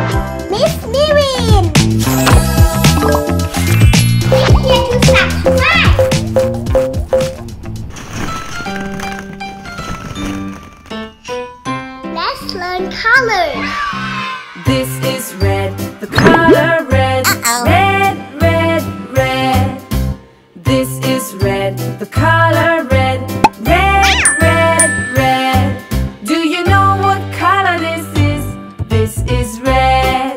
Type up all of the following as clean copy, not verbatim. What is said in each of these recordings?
Miss Mirin. Click here to subscribe. Let's learn colors. This is red, the color red. Red, red, red. This is red, the color red. Red, red, red. Do you know what color this is? This is red.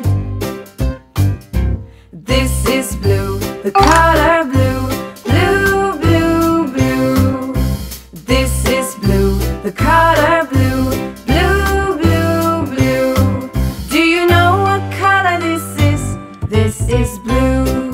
This is blue, the color blue. Blue, blue, blue. This is blue, the color blue. Blue, blue, blue. Do you know what color this is? This is blue.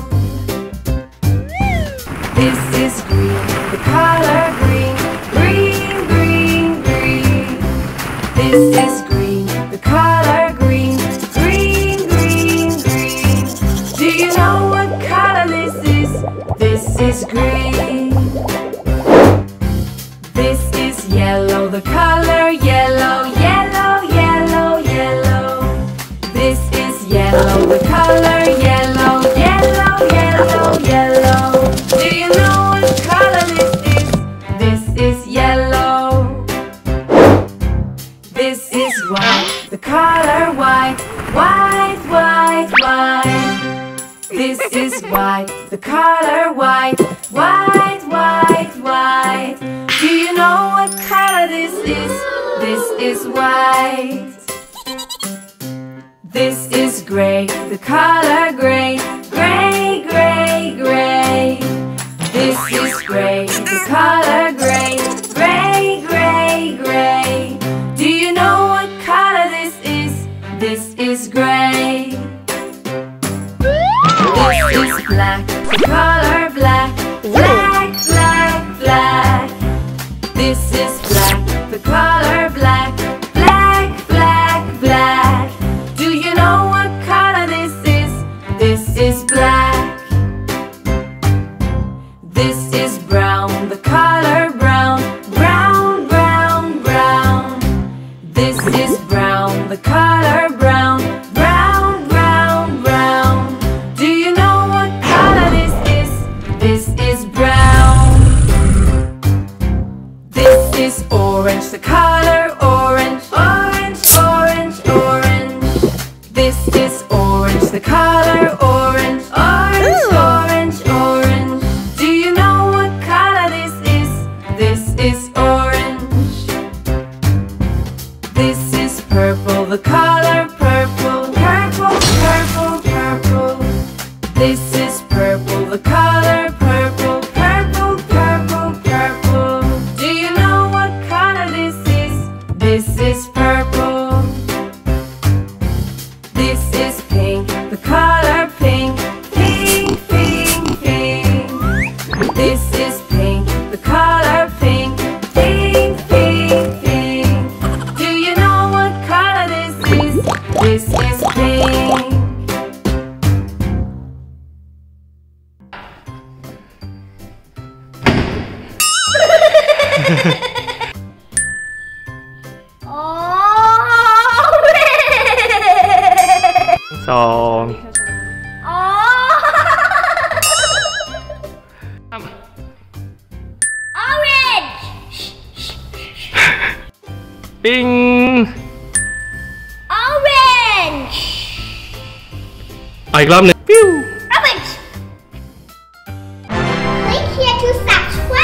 This is green, the color green. Green, green, green. This is green, the color green. Green, green, green. Do you know what color this is? This is green. This is yellow, the color yellow. Yellow, yellow, yellow. This is yellow, the color yellow. Yellow, yellow, yellow. Do you know what color this is? This is yellow. This is white, the color white. White, white, white. This is white, the color white. White, white, white. Do you know what color this is? This is white. This is gray, the color gray. Gray, gray, gray. This is gray, the color gray. Gray, gray, gray. Do you know what color this is? This is gray. This is black, the color black. Black, black, black. This is black, the color black. Black, black, black. Do you know what color this is? This is black. This is brown, the color brown. Brown, brown, brown. This is brown, the color brown. Brown, brown, brown. Do you know what color this is? This is brown. This is orange, the color orange. Orange, orange, orange. This is orange, the color orange. Orange, orange, orange. Do you know what color this is? This is orange. This is purple, the color purple. Purple, purple, purple. This is purple, the color purple. Purple, purple, purple. Do you know what color this is? This is purple. This is pink, the color pink. Pink, pink, pink. This is pink, the color pink. Pink, pink, pink. Do you know what color this is? This is pink. Orange. 2 Orange. ปิ้ง Orange. เอาอีกรอบหนึ่งปิ้ว Orange. Click here to subscribe.